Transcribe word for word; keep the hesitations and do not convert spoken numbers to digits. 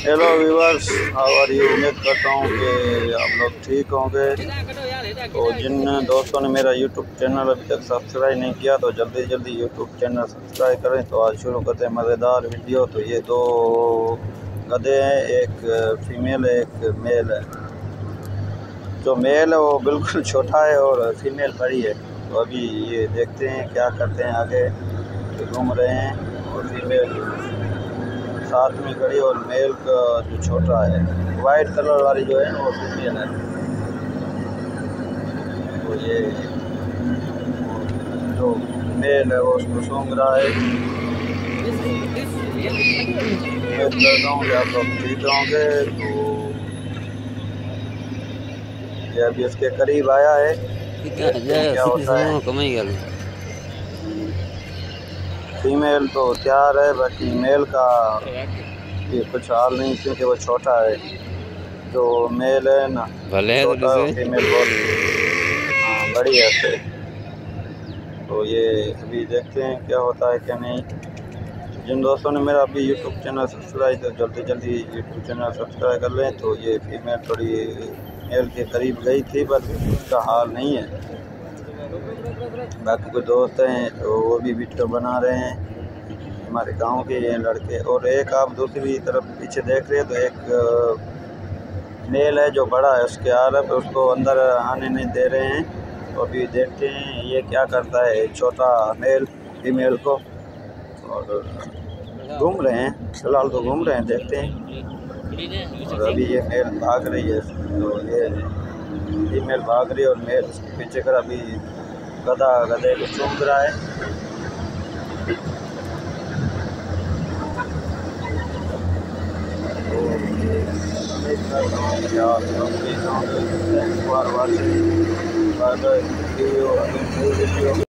Hello viewers, how are you. उम्मीद करता हूँ कि आप लोग ठीक होंगे। तो जिन दोस्तों ने मेरा यूट्यूब चैनल अभी तक सब्सक्राइब नहीं किया तो जल्दी जल्दी यूट्यूब चैनल सब्सक्राइब करें। तो आज शुरू करते हैं मज़ेदार वीडियो। तो ये दो गधे हैं, एक फीमेल है एक मेल है। जो मेल है वो बिल्कुल छोटा है और फीमेल बड़ी है। तो अभी ये देखते हैं क्या करते हैं। आगे घूम रहे हैं और फीमेल साथ में खड़ी और मेल का जो छोटा है वाइट कलर वाली जो है वो फीमेल है। तो ये जो मेल है वो उसको सूंघ रहा है। उम्मीद करता हूँ कि आप लोग ठीक होंगे। तो ये अभी उसके करीब आया है, देखते हैं क्या होता है। फीमेल तो तैयार है, बाकी मेल का ये कुछ हाल नहीं क्योंकि वो छोटा है। जो मेल है ना छोटा है, फीमेल बहुत बड़ी है से। तो ये अभी देखते हैं क्या होता है क्या नहीं। जिन दोस्तों ने मेरा अभी यूट्यूब चैनल सब्सक्राइब तो जल्दी जल्दी यूट्यूब चैनल सब्सक्राइब कर लें। तो ये फीमेल थोड़ी मेल के करीब गई थी, बस उसका हाल नहीं है। बाकी कुछ दोस्त हैं तो वो भी वीडियो बना रहे हैं, हमारे गांव के ये लड़के। और एक आप दूसरी तरफ पीछे देख रहे हैं तो एक मेल है जो बड़ा है, उसके आरब उसको अंदर आने नहीं दे रहे हैं। तो अभी देखते हैं ये क्या करता है छोटा मेल फीमेल को। और घूम रहे हैं, फिलहाल तो घूम रहे हैं, देखते हैं। और अभी ये मेल भाग रही है, तो ये फीमेल भाग रही है और मेल उसके पीछे कर अभी गधा गधे को सूंघ रहा है। तो बार बार